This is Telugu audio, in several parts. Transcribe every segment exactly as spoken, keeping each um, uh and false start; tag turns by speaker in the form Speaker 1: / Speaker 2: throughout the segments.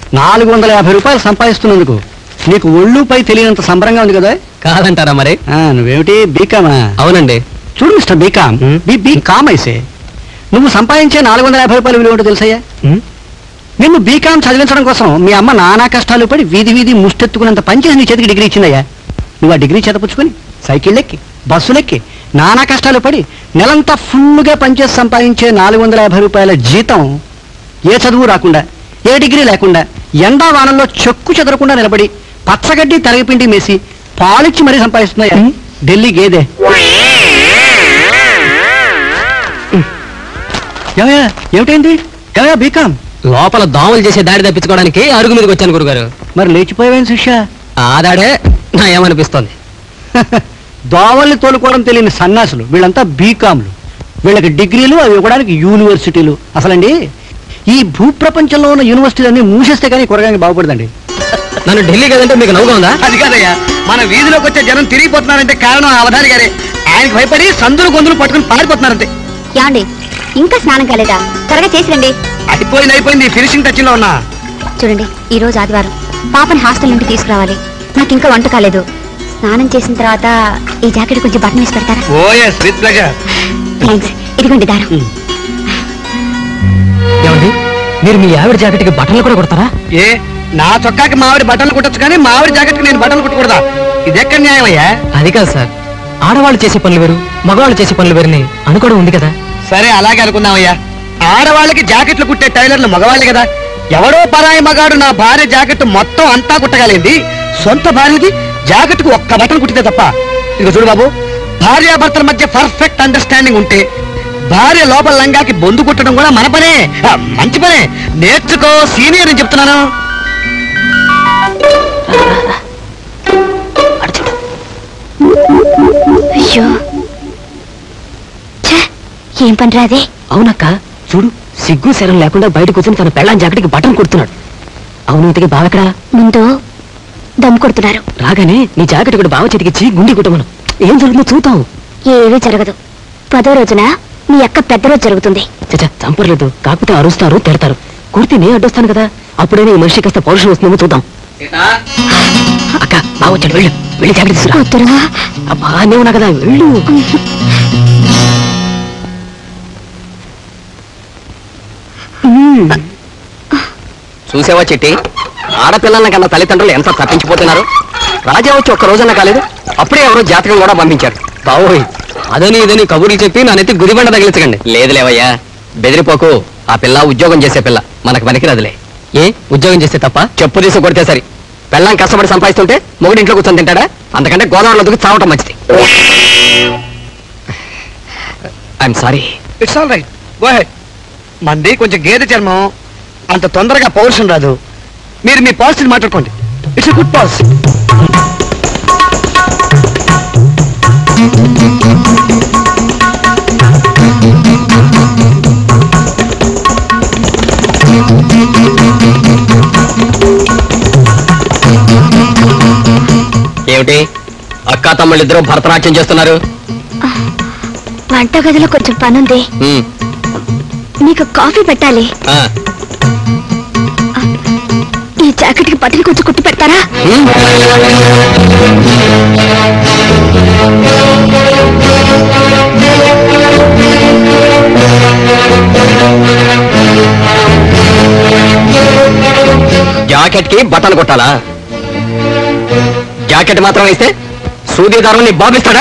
Speaker 1: నాలుగు వందల యాభై రూపాయలు సంపాదిస్తున్నందుకు నీకు ఒళ్ళు పై తెలియనంత సంబరంగా ఉంది కదా?
Speaker 2: కాదంటారా మరి?
Speaker 1: నువ్వేమిటి బీకామా?
Speaker 2: అవునండి.
Speaker 1: చూడు మిస్టర్ బీకామ్, బీ బీకామ్ అయితే నువ్వు సంపాదించే నాలుగు వందల యాభై రూపాయలు విలువ ఏంటో తెలుసయ్యా? నిన్ను బీకామ్ చదివించడం కోసం మీ అమ్మ నానా కష్టాలు పడి వీధి వీధి ముష్టెత్తుకున్నంత పనిచేసి నీ చేతికి డిగ్రీ ఇచ్చిందయ్యా. నువ్వు ఆ డిగ్రీ చేతపుచ్చుకొని సైకిల్ ఎక్కి బస్సులెక్కి నానా కష్టాలు పడి నెలంతా ఫుల్గా పనిచేసి సంపాదించే నాలుగు వందల యాభై రూపాయల జీతం ఏ చదువు రాకుండా ఏ డిగ్రీ లేకుండా ఎండా వానంలో చెక్కు చెదరకుండా నిలబడి పచ్చగడ్డి తరగిపిండి మేసి పాలిచ్చి మరీ సంపాదిస్తున్నాయా ఢిల్లీ గేదె. ఏమయ్యా ఏమిటైంది? ఏమయ్యా బీకామ్
Speaker 2: లోపల దోమలు చేసే దాడి తప్పించుకోవడానికి అరుగు మీదకి వచ్చాను గురుగారు.
Speaker 1: మరి లేచిపోయావేం శిష్య?
Speaker 2: ఆ దాడే నా ఏమనిపిస్తోంది.
Speaker 1: దోమల్ని తోలుకోవడం తెలియని సన్నాసులు వీళ్ళంతా బీకామ్లు. వీళ్ళకి డిగ్రీలు అవి ఇవ్వడానికి యూనివర్సిటీలు. అసలండి ఈ భూప్రపంచంలో ఉన్న యూనివర్సిటీలన్నీ మూసేస్తే కానీ కూరగాయలు బాగుపడదండి.
Speaker 2: నన్ను ఢిల్లీ కదంటే మీకు నవ్వుగా ఉందా?
Speaker 1: అది కాదయ్యా, మన వీధిలోకి వచ్చే జనం తిరిగిపోతున్నారంటే కారణం అవధాని గారే. ఆయనకి భయపడి సందులు గొంతులు పట్టుకుని పారిపోతున్నారంటే.
Speaker 3: యాండి ఇంకా స్నానం కాలేదా? త్వరగా చేసి రండి.
Speaker 1: అయిపోయింది అయిపోయింది ఫినిషింగ్ టచ్ లో ఉన్నా.
Speaker 3: చూడండి, ఈ రోజు ఆదివారం పాపని హాస్టల్ నుండి తీసుకురావాలి. నాకు ఇంకా వంట కాలేదు. స్నానం చేసిన తర్వాత ఈ జాకెట్ కొంచెం బటన్ వేసి పెడతారా?
Speaker 1: Oh yes with pleasure.
Speaker 3: Thanks. ఇదిగోండి దారం.
Speaker 2: ఏమండి మీరు మీ ఆవిడ జాకెట్ కి బట్టలు కూడా కొడతారా?
Speaker 1: ఏ నా చొక్కాకి మావిడి బట్టలు కుట్టచ్చు కానీ మావిడి జాకెట్ కి నేను బట్టలు కుట్టకూడదా? ఇది ఎక్కడ న్యాయమయ్యా?
Speaker 2: అది కాదు సార్, ఆడవాళ్ళు చేసే పనులు వేరు మగవాళ్ళు చేసే పనులు వేరుని అనుకోవడం ఉంది కదా.
Speaker 1: సరే అలాగే అనుకుందామయ్యా. ఆడవాళ్ళకి జాకెట్లు కుట్టే టైలర్లు మగవాళ్ళే కదా. ఎవడో పరాయి మగాడు నా భార్య జాకెట్ మొత్తం అంతా కుట్టగలిగింది, సొంత భార్యది జాకెట్ కు ఒక్క బట్టలు కుట్టితే తప్ప. ఇక చూడు బాబు, భార్యాభర్తల మధ్య పర్ఫెక్ట్ అండర్స్టాండింగ్ ఉంటే భార్య లోపల లంగాకి బొందు కుట్టడం కూడా మన పనే, మంచి పనే. నేర్చుకో సీనియర్ అని చెప్తున్నాను.
Speaker 3: అయ్యో ఏం పని రాదే.
Speaker 2: అవునక్క చూడు, సిగ్గు శరం లేకుండా బయట కూర్చొని తన పెళ్ళాం జాకెట్ కి బట్టలు కుడుతున్నాడు. అవును, ఇంతకీ బావెక్కడా?
Speaker 3: ముందు దమ్ కొడుతున్నారు.
Speaker 2: రాగానే నీ జాకెట్ కూడా బావ చేతికిచ్చి గుండి కుట్టమను. ఏం జరుగుతుందో చూద్దాం.
Speaker 3: ఏమీ జరగదు. పదో రోజున మీ అక్క పెద్ద రోజు జరుగుతుంది.
Speaker 2: చచ్చా చంపర్లేదు, కాకపోతే అరుస్తారు తిడతారు. కుడితే నేను అడ్డొస్తాను కదా, అప్పుడైనా ఈ మనిషి కాస్త పౌరుషం వస్తుందేమో చూద్దాం. అక్క బావ వచ్చాడు, వెళ్ళు వెళ్ళి జాకెట్ తీసుకురా. అబ్బా నేను ఉన్నా కదా, వెళ్ళు. చూసావా చిట్టి, ఆడపిల్లల కన్నా తల్లిదండ్రులు ఎంత తప్పించిపోతున్నారు. రాజా వచ్చి ఒక్క రోజన్నా కాలేదు, అప్పుడే ఎవరో జాతకం కూడా పంపించారు. బావోయ్ అదని ఇదని కబుర్లు చెప్పి నా నెత్తి గుదిబండ తగిలించకండి. లేదులేవయ్యా, బెదిరిపోకు. ఆ పిల్ల ఉద్యోగం చేసే పిల్ల, మనకు పనికిరాదులే. ఏ ఉద్యోగం చేస్తే తప్ప? చెప్పు తీసి కొడితే సరి. పిల్లం కష్టపడి సంపాదిస్తుంటే మొగుడు ఇంట్లో కూర్చొని తింటాడా? అంతకంటే గోదావరిలో దిగి చావటం మంచిది. I'm sorry.
Speaker 1: It's all right, go ahead. మంది కొంచెం గేదె చర్మం, అంత తొందరగా పౌరుషం రాదు. మీరు మీ పాలసీని మాట్లాడుకోండి. It's good policy.
Speaker 2: ఏమిటి అక్కా తమ్ముళ్ళు ఇద్దరు భరతనాట్యం చేస్తున్నారు?
Speaker 3: వంట గదిలో కొంచెం పనుంది, మీకు కాఫీ పెట్టాలి. ఈ జాకెట్ కి బట్టలు కొంచెం కుట్టి పెడతారా?
Speaker 2: జాకెట్ కి బట్టలు కొట్టాలా? జాకెట్ మాత్రం వేస్తే సూదీదారు నీ బాబిస్తాడా?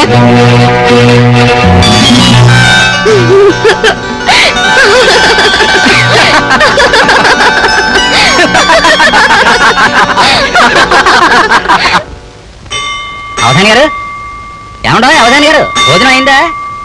Speaker 4: అవధాని గారు, ఏమంటా అవధాని గారు, భోజనం అయిందా?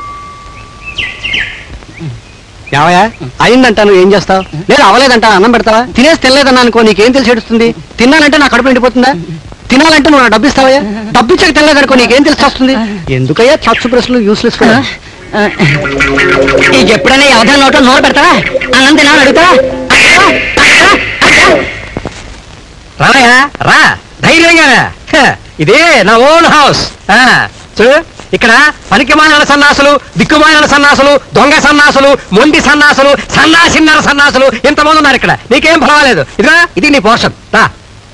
Speaker 1: ఏమయ్యా అయిందంటాను, ఏం చేస్తావు? లేదు అవ్వలేదంటా, అన్నం పెడతావా? తినేసి తినలేదన్నా అనుకో, నీకేం తెలిసి ఏడుస్తుంది? తిన్నానంటే నా కడుపు నిండిపోతుందా? తినాలంటే నువ్వు నా డబ్బు ఇస్తావయ్యా? డబ్బు ఇచ్చాక తినలేదనుకో, నీకేం తెలిసి వస్తుంది? ఎందుకయ్యా చచ్చు ప్రశ్నలు యూస్లెస్?
Speaker 4: నీకు ఎప్పుడైనా అవధాని నోట్లో నోరు పెడతావా? అన్నం తినాలని అడుగుతావా?
Speaker 1: రాయా రా, ధైర్యంగా. ఇదే నా ఓన్ హౌస్. చూడు,
Speaker 2: ఇక్కడ పనికిమాలిన సన్నాసులు, దిక్కుమాలిన సన్నాసులు, దొంగ సన్నాసులు, మొండి సన్నాసులు, సన్నాసిన్నర సన్నాసులు ఇంతమంది ఉన్నారు ఇక్కడ. నీకేం పర్వాలేదు. ఇదిగా ఇది నీ పోర్షన్. రా.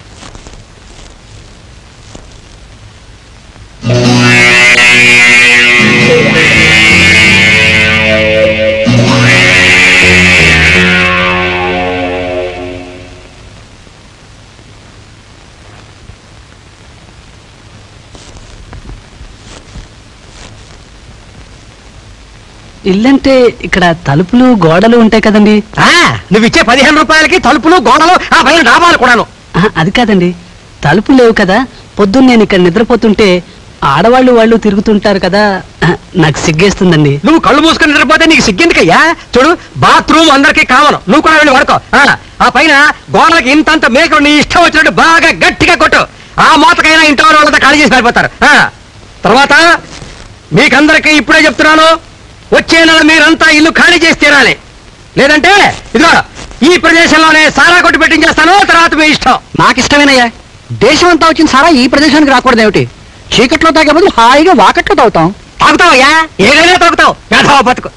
Speaker 1: ఇల్లంటే ఇక్కడ తలుపులు గోడలు ఉంటాయి కదండి.
Speaker 2: నువ్వు ఇచ్చే పదిహేను రూపాయలకి తలుపులు గోడలు ఆ పైన డాబాలు కూడాను.
Speaker 1: అది కాదండి, తలుపులు లేవు కదా. పొద్దున్న నేను ఇక్కడ నిద్రపోతుంటే ఆడవాళ్ళు వాళ్ళు తిరుగుతుంటారు కదా, నాకు సిగ్గేస్తుందండి.
Speaker 2: నువ్వు కళ్ళు మూసుకొని నిద్రపోతే నీకు సిగ్గెందుకయ్యా? చూడు, బాత్రూమ్ అందరికీ కామను, నువ్వు కూడా వెళ్ళి వాడుకో. ఆ పైన గోడలకి ఇంతంత మేకలు నీ ఇష్టం వచ్చినట్టు బాగా గట్టిగా కొట్టు. ఆ మూతకైనా ఇంటి వారు వాళ్ళంతా ఖాళీ చేసి వెళ్ళిపోతారు. తర్వాత మీకందరికీ ఇప్పుడే చెప్తున్నాను, వచ్చే నెల మీరంతా ఇల్లు ఖాళీ చేసి తీరాలి. లేదంటే ఇదిగో ఈ ప్రదేశంలోనే సారా కొట్టి పెట్టించేస్తాను. తర్వాత మీ ఇష్టం.
Speaker 1: నాకు ఇష్టమేనయ్యా. దేశం అంతా వచ్చిన సారా ఈ ప్రదేశానికి రాకూడదు ఏమిటి? చీకట్లో తాగే బదులు హాయిగా వాకట్లో తాగుతాం.
Speaker 2: తాగుతావయ్యా, ఏదైనా తాగుతావు. యాదవ బతుకు.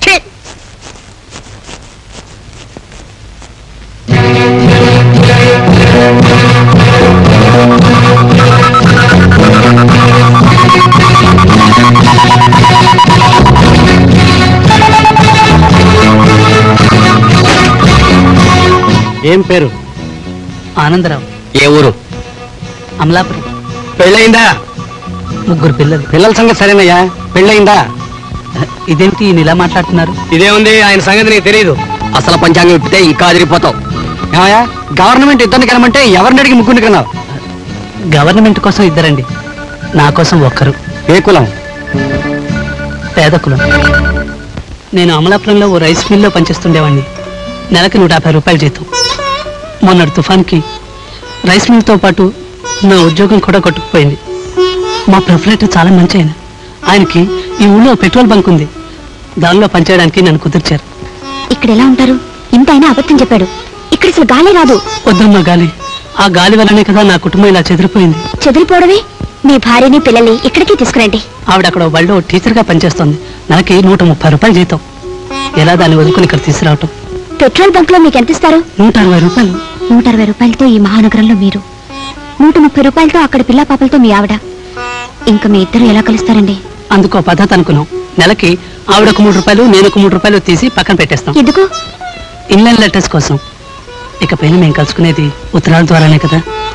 Speaker 1: ఏం పేరు? ఆనందరావు.
Speaker 2: ఏ ఊరు?
Speaker 1: అమలాపురం.
Speaker 2: పెళ్ళయిందా?
Speaker 1: ముగ్గురు పిల్లలు.
Speaker 2: పిల్లల సంగతి సరేనయ్యా, పెళ్ళయిందా?
Speaker 1: ఇదేంటి ఈయన ఇలా మాట్లాడుతున్నారు?
Speaker 2: ఇదేముంది, ఆయన సంగతి నీకు తెలియదు. అసలు పంచాంగం ఇప్పితే ఇంకా అదిరిపోతావు.
Speaker 1: ఏమయ్యా, గవర్నమెంట్ ఇద్దరిని కనమంటే ఎవరిని అడిగి ముగ్గురిని కన్నావు? గవర్నమెంట్ కోసం ఇద్దరండి, నా కోసం ఒక్కరు.
Speaker 2: ఏ కులం?
Speaker 1: పేద కులం. నేను అమలాపురంలో ఓ రైస్ మిల్లో పనిచేస్తుండేవాడిని. నెలకి నూట యాభై రూపాయలు జీతం. మొన్నటి తుఫాన్కి రైస్ మిల్తో పాటు నా ఉద్యోగం కూడా కొట్టుకుపోయింది. మా ప్రొపరేటర్ చాలా మంచి ఆయన. ఆయనకి ఈ ఊళ్ళో పెట్రోల్ బంక్ ఉంది, దానిలో పనిచేయడానికి నన్ను కుదిర్చారు.
Speaker 3: ఇక్కడ ఎలా ఉంటారు? ఇంత అయినా అబద్ధం చెప్పాడు. ఇక్కడ అసలు గాలి రాదు.
Speaker 1: వద్దమ్మా గాలి. ఆ గాలి వల్లనే కదా నా కుటుంబం ఇలా చెదిరిపోయింది.
Speaker 3: చెదిరిపోవడమే? మీ భార్యని పిల్లల్ని ఇక్కడికి తీసుకురండి.
Speaker 1: ఆవిడ అక్కడ బడిలో టీచర్గా పనిచేస్తుంది. నెలకి నూట ముప్పై రూపాయలు జీతం. ఎలా దాన్ని వదులుకుని ఇక్కడ తీసుకురావటం?
Speaker 3: పెట్రోల్ బంక్ లో మీకు ఎంత ఇస్తారు?
Speaker 1: నూట అరవై రూపాయలు.
Speaker 3: నూట అరవై రూపాయలతో ఈ మహానగరంలో మీరు, నూట ముప్పై రూపాయలతో అక్కడ పిల్ల పాపలతో మీ ఆవిడ. ఇంకా మీ ఇద్దరు ఎలా కలుస్తారండి?
Speaker 1: అందుకో పద్ధతి అనుకున్నాం. నెలకి ఆవిడకు మూడు రూపాయలు, నేను ఒక మూడు రూపాయలు తీసి పక్కన పెట్టేస్తాం.
Speaker 3: ఎందుకు?
Speaker 1: ఇన్లైన్ లెటర్స్ కోసం. ఇకపైన మేము కలుసుకునేది ఉత్తరాల ద్వారానే కదా.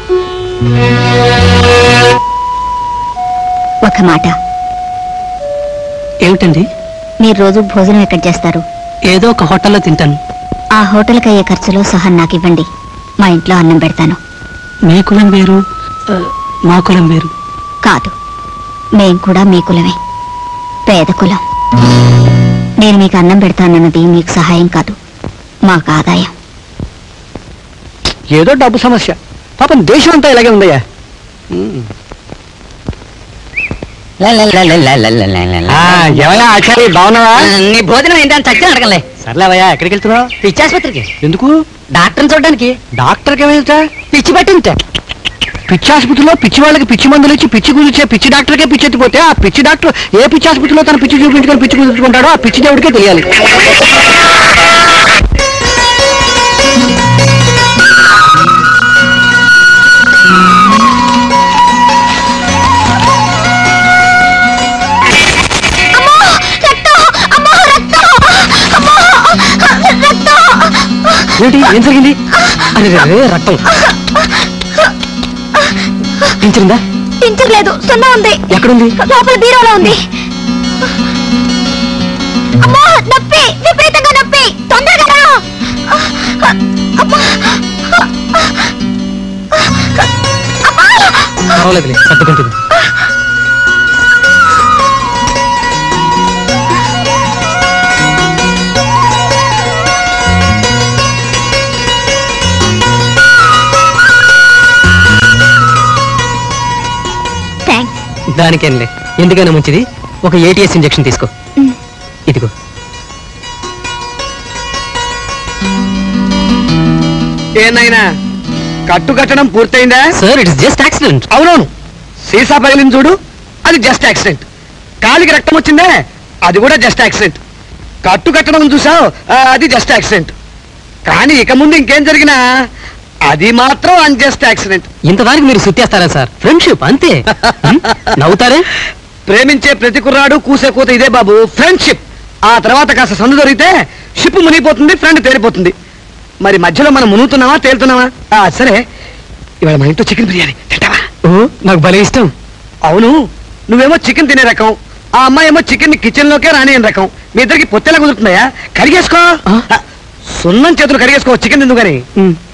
Speaker 3: ఒక మాట.
Speaker 1: ఏమిటండి?
Speaker 3: మీరు రోజు భోజనం ఎక్కడ చేస్తారు?
Speaker 1: ఏదో ఒక హోటల్లో తింటాను.
Speaker 3: ఆ హోటల్కి అయ్యే ఖర్చులో సహా నాకు ఇవ్వండి. మా ఇంట్లో అన్నం పెడతాను.
Speaker 1: మీ కులం వేరు, మా కులం వేరు.
Speaker 3: కాదు, మేం కూడా మీ కులమే, పేద కులం. నేను మీకు అన్నం పెడతానన్నది మీకు సహాయం కాదు, మాకు ఆదాయం.
Speaker 1: ఏదో డబ్బు సమస్య. పాపం దేశం అంతా ఇలాగే ఉందయ్యా. ఎవయా ఆచార్య, బాగున్నావా?
Speaker 4: నీ భోజనం ఏంటని చచ్చిన అడగలే.
Speaker 1: సర్లేవయ్యా, ఎక్కడికి వెళ్తున్నావు?
Speaker 4: పిచ్చి ఆసుపత్రికి.
Speaker 1: ఎందుకు?
Speaker 4: డాక్టర్ని చూడడానికి.
Speaker 1: డాక్టర్కి ఏమైతే
Speaker 4: పిచ్చి పట్టింటే.
Speaker 1: పిచ్చి ఆసుపత్రిలో పిచ్చి వాళ్ళకి పిచ్చి మందులు ఇచ్చి పిచ్చి కుదిర్చే పిచ్చి డాక్టర్కే పిచ్చి ఎత్తిపోతే ఆ పిచ్చి డాక్టర్ ఏ పిచ్చి ఆసుపత్రిలో తన పిచ్చి చూపించుకొని పిచ్చి కుదుర్చుకుంటాడో ఆ పిచ్చి దేవుడికే తెలియాలి. ఏంటి, ఏం జరిగింది? అరే రే, రక్తం పించరిందా?
Speaker 3: పించలేదు, సున్నా ఉంది.
Speaker 1: ఎక్కడుంది?
Speaker 3: లోపల బీరోలో ఉంది. అమ్మా, నొప్పి, విపరీతంగా నొప్పి, తొందరగా రా.
Speaker 1: పర్వాలేదులే, సర్దుకుంటుంది. దానికేంలే, ఎందుకైనా మంచిది ఒక ఏటీఎస్ ఇంజెక్షన్ తీసుకో. ఇదిగో.
Speaker 2: ఏనాయనా, కట్టు కట్టడం పూర్తయిందా?
Speaker 1: Sir, it's just accident.
Speaker 2: అవునవును, సీసా పగిలింది చూడు, అది జస్ట్ యాక్సిడెంట్.
Speaker 1: కాలికి రక్తం వచ్చిందే అది కూడా జస్ట్ యాక్సిడెంట్. కట్టు కట్టడం చూసావు అది జస్ట్ యాక్సిడెంట్. కానీ ఇక ముందు ఇంకేం జరిగినా అది మాత్రం అన్జస్ట్ యాక్సిడెంట్.
Speaker 2: ఇంతదానికి మీరు సుత్తేస్తారా సార్? ఫ్రెండ్షిప్ అంతే. నవ్వుతారే?
Speaker 1: ప్రేమించే ప్రతి కుర్రాడు కూసే కూత ఇదే బాబు, ఫ్రెండ్షిప్. ఆ తర్వాత కాస్త సందు దొరికితే షిప్ మునిగిపోతుంది, ఫ్రెండ్ తేలిపోతుంది. మరి మధ్యలో మనం మునుగుతున్నావా తేలుతున్నావా? ఆ, సరే ఇవాళ మా ఇంట్లో చికెన్ బిర్యానీ తింటావా?
Speaker 2: ఓ నాకు భలే ఇష్టం.
Speaker 1: అవును, నువ్వేమో చికెన్ తినే రకం, ఆ అమ్మాయి ఏమో చికెన్ ని కిచెన్ లోకే రానియని రకం. మీ ఇద్దరికి పొత్తెలా కుదురుతున్నాయా? కడిగేసుకో, సున్నం చేతులు కడిగేసుకో, చికెన్ ఎందుకు కానీ.